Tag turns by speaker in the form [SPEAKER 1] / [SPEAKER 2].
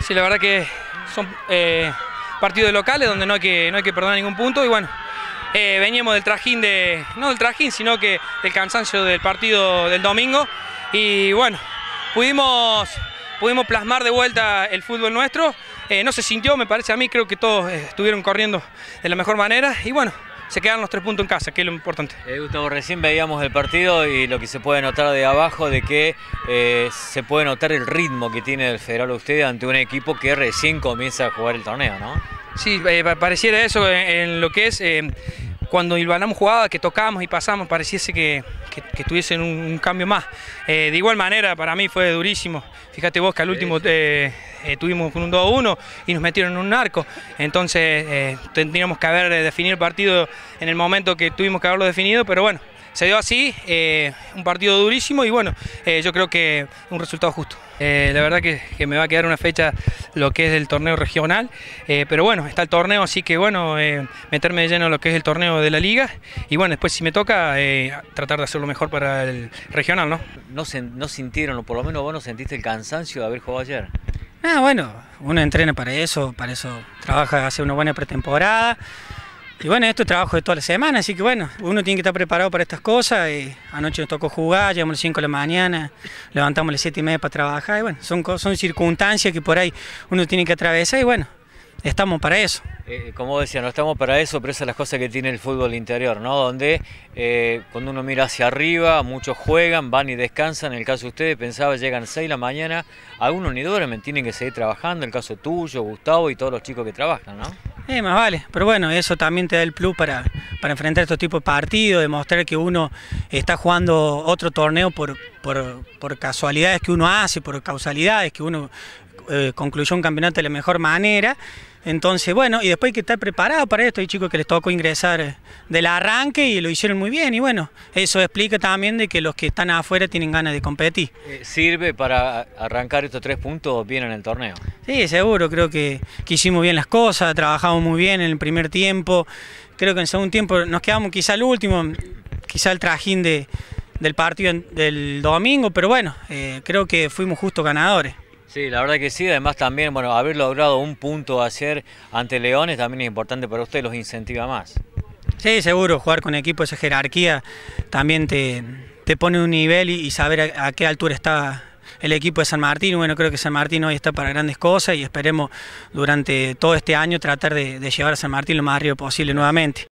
[SPEAKER 1] Sí, la verdad que son partidos locales donde no hay que perdonar ningún punto y bueno, veníamos del trajín no del trajín, sino que del cansancio del partido del domingo y bueno, pudimos plasmar de vuelta el fútbol nuestro, no se sintió, me parece a mí, creo que todos estuvieron corriendo de la mejor manera y bueno, se quedaron los 3 puntos en casa, que es lo importante.
[SPEAKER 2] Gustavo, recién veíamos el partido y lo que se puede notar de abajo de que se puede notar el ritmo que tiene el Federal usted ante un equipo que recién comienza a jugar el torneo, ¿no? Sí,
[SPEAKER 1] pareciera eso en lo que es cuando hilvanamos jugadas, que tocábamos y pasamos, pareciese que tuviesen un cambio más. De igual manera, para mí fue durísimo. Fíjate vos que al último tuvimos un 2-1 y nos metieron en un arco. Entonces tendríamos que haber definido el partido en el momento que tuvimos que haberlo definido, pero bueno, se dio así, un partido durísimo y bueno, yo creo que un resultado justo. La verdad que me va a quedar una fecha lo que es el torneo regional, pero bueno, está el torneo, así que bueno, meterme de lleno en lo que es el torneo de la liga y bueno, después si me toca, tratar de hacerlo mejor para el regional, ¿no?
[SPEAKER 2] ¿No sintieron, o por lo menos vos no sentiste el cansancio de haber jugado ayer?
[SPEAKER 3] Bueno, uno entrena para eso trabaja, hace una buena pretemporada. Y bueno, esto es trabajo de toda la semana, así que bueno, uno tiene que estar preparado para estas cosas. Anoche nos tocó jugar, llegamos a las 5 de la mañana, levantamos a las 7:30 para trabajar. Y bueno, son circunstancias que por ahí uno tiene que atravesar y bueno, estamos para eso.
[SPEAKER 2] Como decía, no estamos para eso, pero esas son las cosas que tiene el fútbol interior, ¿no? Donde cuando uno mira hacia arriba, muchos juegan, van y descansan. En el caso de ustedes, pensaba, llegan 6 de la mañana, algunos ni duermen, tienen que seguir trabajando. En el caso tuyo, Gustavo y todos los chicos que trabajan, ¿no?
[SPEAKER 3] Más vale, pero bueno, eso también te da el plus para enfrentar estos tipos de partidos, demostrar que uno está jugando otro torneo por casualidades que uno hace, por causalidades que uno concluyó un campeonato de la mejor manera. Entonces, bueno, y después hay que estar preparado para esto. Hay chicos que les tocó ingresar del arranque y lo hicieron muy bien. Y bueno, eso explica también de que los que están afuera tienen ganas de competir.
[SPEAKER 2] ¿Sirve para arrancar estos 3 puntos bien en el torneo?
[SPEAKER 3] Sí, seguro. Creo que hicimos bien las cosas, trabajamos muy bien en el primer tiempo. Creo que en el segundo tiempo nos quedamos quizá al último, quizá el trajín del partido del domingo. Pero bueno, creo que fuimos justos ganadores.
[SPEAKER 2] Sí, la verdad que sí, además también, bueno, haber logrado un punto ayer ante Leones también es importante para usted, los incentiva más.
[SPEAKER 3] Sí, seguro, jugar con equipo de esa jerarquía también te pone un nivel y saber a qué altura está el equipo de San Martín. Bueno, creo que San Martín hoy está para grandes cosas y esperemos durante todo este año tratar de llevar a San Martín lo más arriba posible nuevamente.